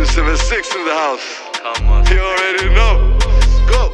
776 in the house. Come on. You already know. Let's go.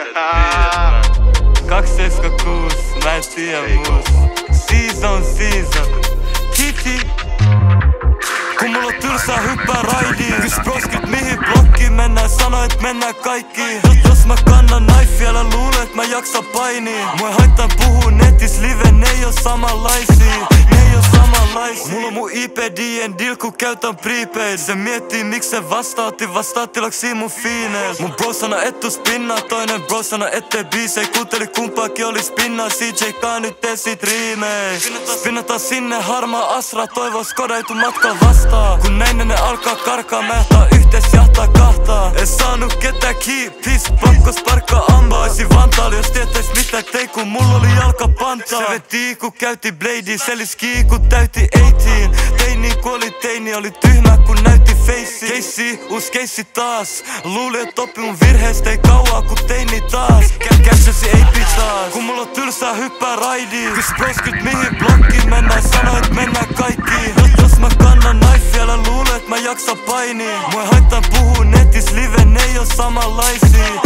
276, mä en tiedä muus. Season. Kiki. Kun mulla on tylsää hyppää raidiin. Kys broskit mihin blokkiin mennään, sano et mennään kaikkiin. Jos mä kannan knife, älä luule et mä jaksa painiin. Mua ei haittaa puhuu netis live, ne ei oo samanlaisia. Mulla on mun IPDn deal kun käytän prepaid. Se miettii miksi se vastaa tilaksi mun fiineet. Mun bro sano et tuu spinnaa, toinen bro sano ettei biisei. Kuunteli kumpaakin oli spinnaa, CJK nyt tee sit riimei. Spinnataan sinne harmaa asra, toivos kodaitu matkalla vastaan. Kun näin ne alkaa karkaa, mä ehtaa yhteis jahtaa kahtaa. En saanut ketään kiipis, pakko sparkkaa ambaa. Oisin Vantaalla jos tietäis mitä tei kun mulla oli jalkapantaa. Se veti kun käytti bladea, selis kun täyti 18. Teini kun oli teini, oli tyhmä kun näytti feissi. Keissi, uus keissi taas. Luuli et oppi mun virheistä ei kauaa kun teini taas. Kässäsi ei pitäis. Kun mulla on tylsää hyppää raidiin. Kys broskit mihin blokkiin mennään, sano et mennään kaikkiin. Jos mä kannan knife, älä luule et mä jaksa painiin. Mua ei haittaa puhuu netis live, ne ei oo samanlaisia.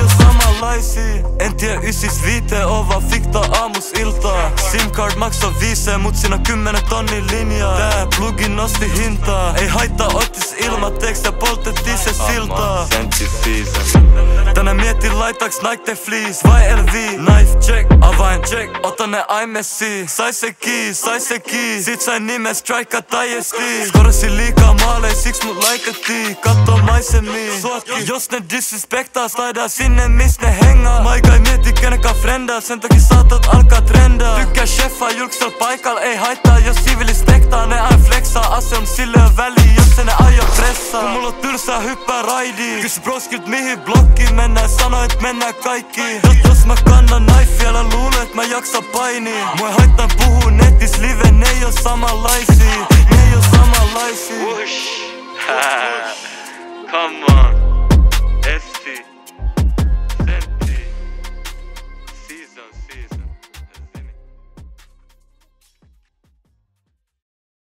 En tiedä 95 oo vaan fikta aamus iltaa. Simcard maksaa 5, mut siinä 10 tonnin linjaa. Tää plugin nosti hintaa. Ei haittaa ottis ilmatteeksi ja poltettiin se siltaa. Tänään mietin laitaks Nike Fleece vai LV. Knife check, avain check, ota ne iMessiin. Sais se key, sit sain nimen Strika tai SD. Skorasin liikaa maaleja, siks mut laikattiin. Kattoo maisemia, suotki. Jos ne disrespektaa, slidaa sinne mis ne hengaa. Maika ei mieti kenenkään frendaa, sen takia saatat alkaa trendaa. Tykkää chefaa julkisella paikalla, ei haittaa jos sivilis tektaa. Ne aina flexaa, ase on sille on väliin, jos se ne aio pressaa. Kun mulla on tylsää hyppää raidiin. Kysy broskilt mihin blokkiin mennään, sano et mennään kaikkiin. Jos mä kannan knife, älä luule et mä jaksa painiin. Mua ei haittaa puhuu netis live, ne ei oo samanlaisia.